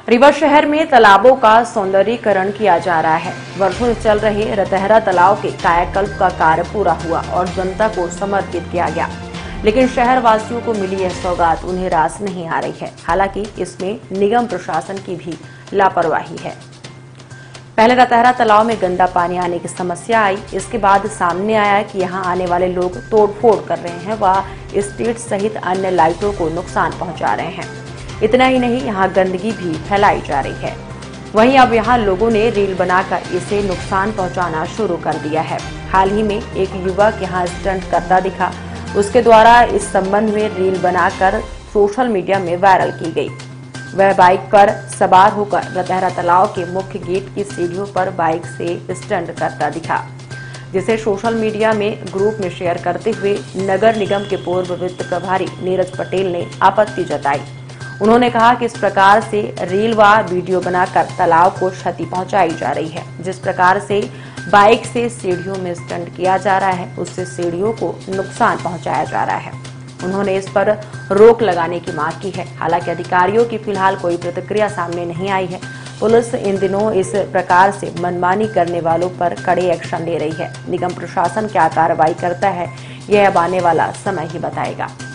रीवा शहर में तालाबों का सौंदर्यीकरण किया जा रहा है। वर्षों से चल रहे रतहरा तालाब के कायाकल्प का कार्य पूरा हुआ और जनता को समर्पित किया गया, लेकिन शहर वासियों को मिली यह सौगात उन्हें रास नहीं आ रही है। हालांकि इसमें निगम प्रशासन की भी लापरवाही है। पहले रतहरा तालाब में गंदा पानी आने की समस्या आई, इसके बाद सामने आया कि यहां आने वाले लोग तोड़फोड़ कर रहे हैं व स्ट्रीट सहित अन्य लाइटों को नुकसान पहुंचा रहे हैं। इतना ही नहीं, यहां गंदगी भी फैलाई जा रही है। वहीं अब यहां लोगों ने रील बनाकर इसे नुकसान पहुंचाना शुरू कर दिया है। हाल ही में एक युवक यहां स्टंट करता दिखा, उसके द्वारा इस संबंध में रील बनाकर सोशल मीडिया में वायरल की गई। वह बाइक पर सवार होकर रतहरा तालाब के मुख्य गेट की सीढ़ियों पर बाइक से स्टंट करता दिखा, जिसे सोशल मीडिया में ग्रुप में शेयर करते हुए नगर निगम के पूर्व वित्त प्रभारी नीरज पटेल ने आपत्ति जताई। उन्होंने कहा कि इस प्रकार से रील व वीडियो बनाकर तालाब को क्षति पहुंचाई जा रही है। जिस प्रकार से बाइक से सीढ़ियों में स्टंट किया जा रहा है, उससे सीढ़ियों को नुकसान पहुंचाया जा रहा है। उन्होंने इस पर रोक लगाने की मांग की है। हालांकि अधिकारियों की फिलहाल कोई प्रतिक्रिया सामने नहीं आई है। पुलिस इन दिनों इस प्रकार से मनमानी करने वालों पर कड़े एक्शन ले रही है। निगम प्रशासन क्या कार्रवाई करता है, यह अब आने वाला समय ही बताएगा।